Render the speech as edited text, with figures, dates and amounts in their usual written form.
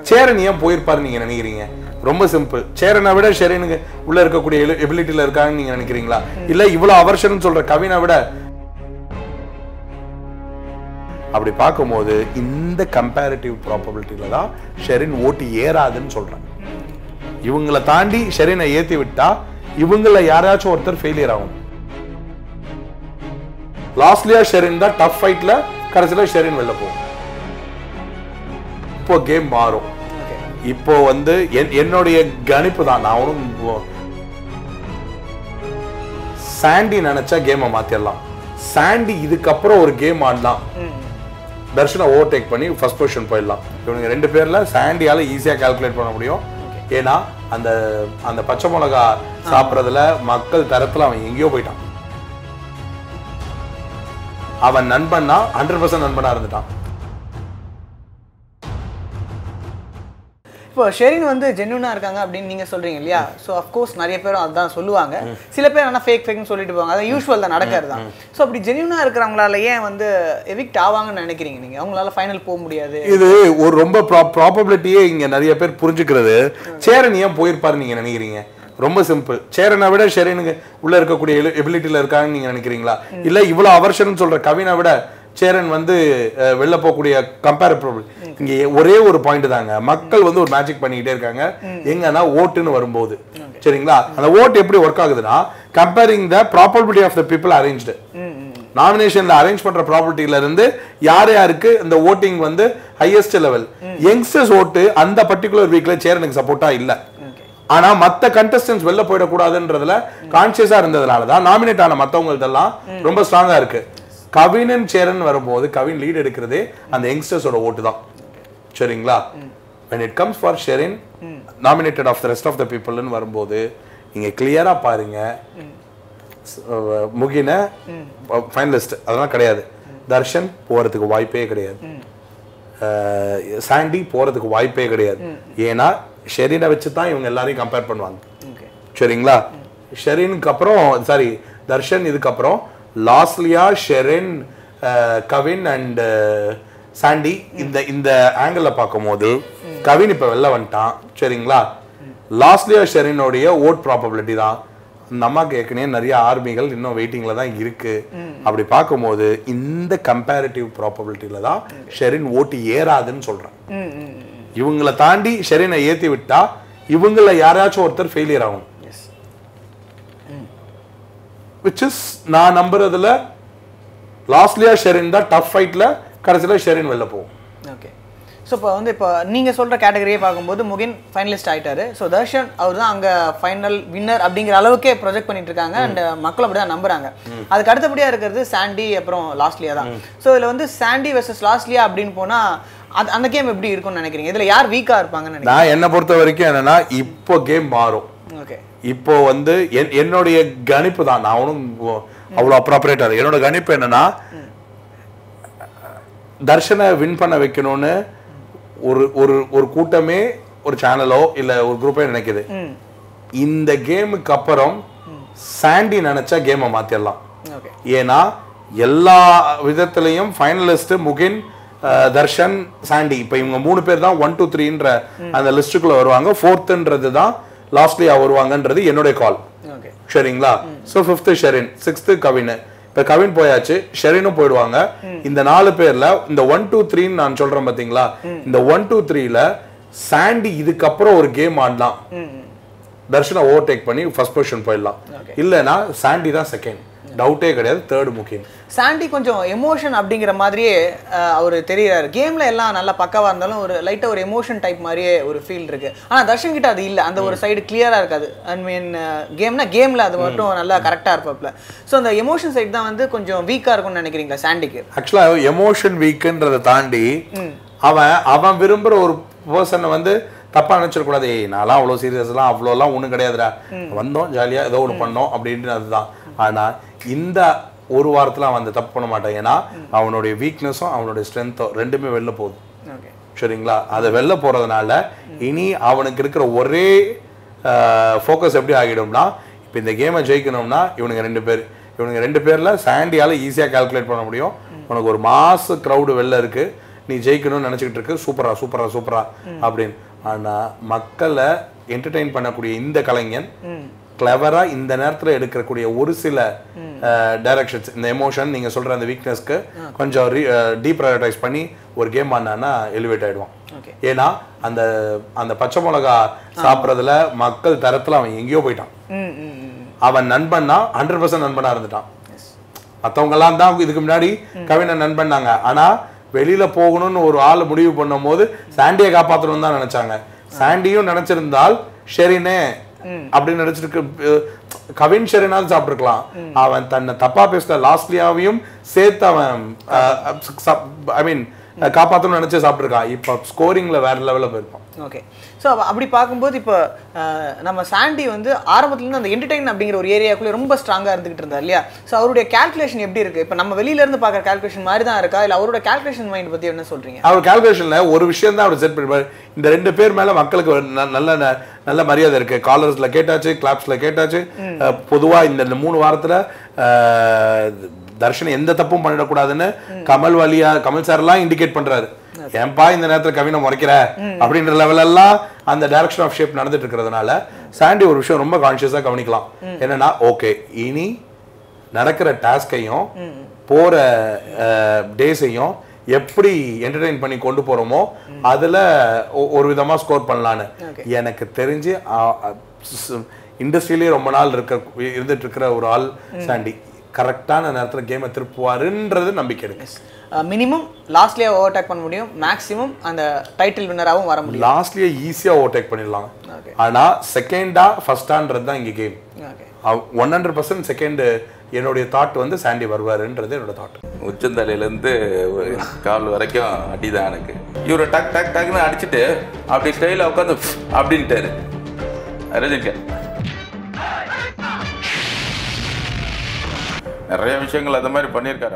சேரன் ஏன் போயிருப்பாரு நீங்க நினைக்கிறீங்க? ரொம்ப சிம்பிள். சேரனை விட ஷெரினுக்கு உள்ள இருக்கக்கூடிய எபிலிட்டில இருக்காங்கன்னு நீங்க நினைக்கிறீங்களா? இல்ல இவ்வளவு அவர்ஷன் சொல்ற கவினை விட அப்படி பார்க்கும்போது இந்த கம்பேரிட்டிவ் ப்ராபபிலிட்டியில தான் ஷெரின் ஓட்டு ஏறாதுன்னு சொல்றாங்க. இவங்களை தாண்டி ஷெரினை ஏத்தி விட்டா இவங்கள யாராச்சும் ஒருத்தர் ஃபெயிலியர் ஆகும். லாஸ்ட்லியா ஷெரின் தான் டஃப் ஃபைட்ல, கடைசியில ஷெரின் வெளில போகும். இப்போ கேம் மாறும். இப்போ என்னுடைய கணிப்பு தான். நான் ஒன்றும் சாண்டி நினைச்சா கேமை மாத்திரலாம். சாண்டி இதுக்கப்புறம் ஒரு கேம் ஆடலாம், தர்ஷனை ஓவர்டேக் பண்ணி ஃபர்ஸ்ட் பொசிஷன் போயிடலாம். இவங்க ரெண்டு பேர்ல சாண்டியால ஈஸியா கால்குலேட் பண்ண முடியும். ஏன்னா அந்த அந்த பச்சை மிளகா சாப்பிட்றதுல மக்கள் தரத்துல அவன் எங்கேயோ போயிட்டான். அவன் நண்பன்னா 100% நண்பனா இருந்துட்டான். இப்போ ஷெரின் ஜென்யூனா இருக்காங்க அப்படின்னு நீங்க சொல்றீங்க இல்லையா? ஸோ அஃப்கோர்ஸ் நிறைய பேரும் அதுதான் சொல்லுவாங்க. சில பேர் ஆனால் ஃபேக்னு சொல்லிட்டு போவாங்க. அது யூஸ்வல் தான், நடக்கிறது தான். ஸோ அப்படி ஜென்யூனா இருக்கிறவங்களால ஏன் எவிக்ட் ஆவாங்கன்னு நினைக்கிறீங்க நீங்க? அவங்களால ஃபைனல் போக முடியாது. இது ஒரு ரொம்ப ப்ராபபிலிட்டியே இங்க நிறைய பேர் புரிஞ்சுக்கிறது. சேரன் ஏன் போயிருப்பாரு நீங்க நினைக்கிறீங்க? ரொம்ப சிம்பிள். சேரனை விட ஷெரினுக்கு உள்ள இருக்கக்கூடிய எபிலிட்டில இருக்காங்கன்னு நீங்க நினைக்கிறீங்களா? இல்ல இவ்வளவு அவர்ஷன் சொல்ற கவினை விட சேரன் வெளில போகக்கூடிய கம்பேரிபிள். இங்க ஒரே ஒரு பாயிண்ட் தாங்க. மக்கள் ஒரு மேஜிக் பண்ணிக்கிட்டே இருக்காங்க. எங்கன்னா ஓட்டுன்னு வரும்போது, சரிங்களா, அந்த ஓட்டு எப்படி ஒர்க் ஆகுதுன்னா, comparing the probability of the people arranged. நாமினேஷன்ல அரேஞ்ச் பண்ற ப்ராபபிலிட்டில இருந்து யார் யாருக்கு இந்த ஓட்டிங் ஹையஸ்ட் லெவல். யங்ஸ்டர்ஸ் ஓட்டு அந்த பர்டிகுலர் வீக்ல சேரனுக்கு சப்போர்ட்டா இல்ல. ஆனா மத்த கண்டஸ்டன்ஸ் வெளில போயிடக்கூடாதுன்றதுல கான்சியஸா இருந்ததுனாலதான் நாமினேட் ஆன மத்தவங்கள்தெல்லாம் ரொம்ப ஸ்ட்ராங்கா இருக்கு. கவின் சேரன் வரும்போது கவின் லீட் எடுக்கிறதே அந்த யங்ஸ்டர்ஸோட ஓட்டு தான், சரிங்களா? when it comes for Sherin nominated of the rest of the people ன்னு வரும்போது நீங்க கிளியரா பாருங்க, முகின ஃபைனலிஸ்ட் அதெல்லாம் கிடையாது. தர்ஷன் போறதுக்கு வாய்ப்பே கிடையாது. சாண்டி போறதுக்கு வாய்ப்பே கிடையாது. ஏன்னா ஷெரினை வச்சு தான் இவங்க எல்லாரையும் கம்பேர் பண்ணுவாங்க, சரிங்களா? ஷெரினுக்கு அப்புறம் சாரி தர்ஷன், இதுக்கப்புறம் லாஸ்லியா, ஷெரின், கவின் அண்ட் சாண்டி. இந்த ஆங்கிள் பார்க்கும்போது கவின் இப்ப வெளில வந்துட்டான், சரிங்களா? லாஸ்லியா ஷெரினோடைய ஓட் ப்ராபபிலிட்டி தான். அந்த அம்மாக்கு ஏற்கனவே நிறைய ஆர்மிகள் இன்னும் வெயிட்டிங்ல தான் இருக்கு. அப்படி பார்க்கும்போது இந்த கம்பேரிட்டிவ் ப்ராபபிலிட்டியில தான் ஷெரின் ஓட்டு ஏறாதுன்னு சொல்றேன். இவங்களை தாண்டி ஷெரினை ஏத்தி விட்டா இவங்கள யாராச்சும் ஒருத்தர் ஃபெயிலியர் ஆகும். which is நான் நம்புறதுல லாஸ்ட்லியா ஷெரின் தான் டஃப் ஃபைட்ல, கடைசியில ஷெரின் வெளில போகும். ஓகே. ஸோ இப்போ நீங்கள் சொல்கிற கேட்டகரியை பார்க்கும்போது முகின் ஃபைனலிஸ்ட் ஆகிட்டாரு. ஸோ தர்ஷன் அவர் தான் அங்கே ஃபைனல் வின்னர் அப்படிங்கிற அளவுக்கே ப்ரொஜெக்ட் பண்ணிட்டு இருக்காங்க. அண்ட் மக்கள் அப்படி தான் நம்புறாங்க. அதுக்கு அடுத்தபடியாக இருக்கிறது சாண்டி, அப்புறம் லாஸ்ட்லியா தான். ஸோ இதில் சாண்டி வெர்சஸ் லாஸ்ட்லியா அப்படின்னு போனால் அந்த கேம் எப்படி இருக்கும்னு நினைக்கிறீங்க? இதில் யார் வீக்காக இருப்பாங்கன்னு நினைக்கிறீங்க? நான் என்னை பொறுத்த வரைக்கும் என்னன்னா, இப்போ கேம் மாறும். ஓகே. இப்போ என்னுடைய கணிப்பு தான். நான் ஒன்றும் அவ்வளோ அப்ராப்ரேட்டா என்னோட கணிப்பு என்னன்னா, தர்ஷனை வின் பண்ண வைக்கணும்னு ஒரு கூட்டமே, ஒரு சேனலோ இல்ல ஒரு குரூப்பே நினைக்குது. இந்த கேமுக்கு அப்புறம் சாண்டி நினைச்சா கேமை மாத்திரலாம். ஏன்னா எல்லா விதத்திலையும் ஃபைனலிஸ்ட் முகின், தர்ஷன், சாண்டி, இப்ப இவங்க 3 பேர் தான் 1 2 3ன்ற அந்த லிஸ்டுக்குள்ள வருவாங்க. 4th தான் லாஸ்ட்லியா வருவாங்கன்றது என்னுடைய கால், சரிங்களா? So 5th Sherin, 6th Kavin. இப்ப கவின் போயாச்சு, ஷெரினும் போயிடுவாங்க. இந்த 4 பேர்ல இந்த 1 2 3 நான் சொல்றேன் பாத்தீங்களா, இந்த 1 2 3ல சாண்டி இதுக்கப்புறம் ஒரு கேம் ஆடலாம், தர்ஷனை ஓவர்டேக் பண்ணி ஃபர்ஸ்ட் பொசிஷன் போயிடலாம். இல்லைன்னா சாண்டி தான் செகண்ட், டவுட்டே கிடையாது. தேர்ட் முக்கியம். சாண்டி கொஞ்சம் எமோஷன் அப்படிங்கிற மாதிரியே அவர் தெரிகிறாரு. கேம்ல எல்லாம் நல்லா பக்காவா இருந்தாலும் ஒரு லைட்டா ஒரு எமோஷன் டைப் மாதிரியே ஒரு ஃபீல் இருக்கு. ஆனா தர்ஷன் கிட்ட அது இல்லை. அந்த ஒரு சைடு கிளியரா இருக்காது. ஐ மீன் கேம்ல அது மட்டும் நல்லா கரெக்டா இருப்பாப்ல. ஸோ அந்த எமோஷன் சைடு தான் கொஞ்சம் வீக்கா இருக்கும்னு நினைக்கிறீங்களா சாண்டிக்கு? ஆக்சுவலா எமோஷன் வீக்குன்றதை தாண்டி அவன் விரும்புற ஒரு பர்சனை தப்பா நினைச்சிடக்கூடாது. நான்லாம் அவ்வளோ சீரியஸ்லாம் அவ்வளோலாம் ஒன்றும் கிடையாதுடா, வந்தோம் ஜாலியா ஏதோ ஒன்று பண்ணோம் அப்படின்ட்டு அதுதான். ஆனா இந்த ஒரு வாரத்துல அவன் தப்பு பண்ண மாட்டான். ஏன்னா அவனுடைய வீக்னஸும் அவனுடைய ஸ்ட்ரென்த்தும் ரெண்டுமே வெளில போகுது, சரிங்களா? அதை வெளில போறதுனால இனி அவனுக்கு இருக்கிற ஒரே ஃபோக்கஸ் எப்படி ஆகிடும்னா, இப்போ இந்த கேமை ஜெயிக்கணும்னா இவனுங்க ரெண்டு பேர்ல சாண்டியால ஈஸியா கால்குலேட் பண்ண முடியும். உனக்கு ஒரு மாச க்ரௌடு வெளில இருக்கு, நீ ஜெயிக்கணும்னு நினைச்சுக்கிட்டு இருக்கு, சூப்பரா சூப்பரா சூப்பரா அப்படின்னு. ஆனா மக்களை என்டர்டெயின் பண்ணக்கூடிய இந்த கலைஞன் கிளவரா இந்த நேரத்துல எடுக்கக்கூடிய ஒரு சில டைரக்ஷன்ஸ், இந்த எமோஷன் நீங்க சொல்ற அந்த வீக்னஸ்க்கு கொஞ்சம் டீப்ரையாரிட்டைஸ் பண்ணி ஒரு கேம் ஆனானா எலிவேட் ஆயிடுவான். ஏன்னா அந்த அந்த பச்சை மிளகா சாப்பிட்றதுல மக்கள் தரத்துல அவன் எங்கேயோ போயிட்டான். அவன் நண்பன்னா 100% நண்பனா இருந்துட்டான். மற்றவங்க எல்லாம் தான் இதுக்கு முன்னாடி கவினை நண்பன்னாங்க. ஆனா வெளியில போகணும்னு ஒரு ஆள் முடிவு பண்ணும் போது சாண்டியை காப்பாற்றணும் தான் நினைச்சாங்க. சாண்டியும் நினைச்சிருந்தால் ஷெரினே அப்படின்னு நினைச்சிருக்கு, கவின் ஷெரினாவது சாப்பிட்டுருக்கலாம். அவன் தன்னை தப்பா பேசுற லாஸ்ட்லியாவையும் சேர்த்து அவன் ஐ மீன் காப்பாற்றணும்னு நினைச்சு சாப்பிட்டுருக்கான். இப்போ ஸ்கோரிங்ல வேற லெவலில் போயிருப்பான். ஓகே, ஸோ அப்படி பார்க்கும்போது இப்போ நம்ம சாண்டி வந்து ஆரம்பத்துலேருந்து அந்த என்டர்டெயின் அப்படிங்கிற ஒரு ஏரியாக்குள்ளே ரொம்ப ஸ்ட்ராங்காக இருந்துகிட்டு இருந்தார் இல்லையா? ஸோ அவருடைய கேல்குலேஷன் எப்படி இருக்கு? இப்போ நம்ம வெளியிலேருந்து பார்க்குற கேல்குலேஷன் மாதிரி தான் இருக்கா, இல்லை அவரோட கேல்குலேஷன் மைண்ட் பற்றி என்ன சொல்றீங்க? அவர் கேல்குலேஷன்ல ஒரு விஷயம் தான் அவர் செட் பண்ணிப்பாரு. இந்த 2 பேர் மேல மக்களுக்கு நல்ல நல்ல மரியாதை இருக்கு. காலர்ஸ்ல கேட்டாச்சு, கிளாப்ஸ்ல கேட்டாச்சு. பொதுவா இந்த 3 வாரத்துல தர்ஷன் எந்த தப்பும் பண்ணிடக்கூடாதுன்னு கமல் சார் எல்லாம் இண்டிகேட் பண்றாரு. ஏன்பா இந்த நேரத்துல கவினை முறைக்கிற அப்படின்ற லெவல் எல்லாம் அந்த டைரக்ஷன் ஆஃப் ஷேப் நடந்துட்டு இருக்கிறதுனால சாண்டி ஒரு விஷயம் ரொம்ப கான்சியஸா கவனிக்கலாம். என்னன்னா ஓகே, இனி நடக்கிற டாஸ்கையும் போற டேஸையும் எப்படி என்டர்டெயின் பண்ணி கொண்டு போறோமோ அதுல ஒரு விதமா ஸ்கோர் பண்ணலான்னு எனக்கு தெரிஞ்சு இண்டஸ்ட்ரியிலேயே ரொம்ப நாள் இருந்துட்டு இருக்கிற ஒரு ஆள் சாண்டி. கரெக்டான நேரத்தில் கேமை திருப்புவாருன்றது நம்பிக்கை இருக்கு. மினிமம் லாஸ்ட்லியா ஓவர்டேக் பண்ண முடியும், மேக்ஸிமம் அந்த டைட்டில் வின்னராகவும் வர முடியும். லாஸ்ட்லியா ஈஸியா ஓவர்டேக் பண்ணிடலாம். ஆனா செகண்டா ஃபர்ஸ்டான்றது தான் இங்க கேம். 100% செகண்ட் என்னுடைய தாட் வந்து சாண்டி வருவாருன்றது என்னோட தாட். உச்சந்தலையிலேருந்து கால் வரைக்கும் அடிதான் எனக்கு. இவரை டக் டக் டக்னு அடிச்சுட்டு அப்படி ஸ்டைல உட்காந்து அப்படின்ட்டாரு ரஜினிகாந்த். நிறைய விஷயங்கள் அந்த மாதிரி பண்ணியிருக்காரு.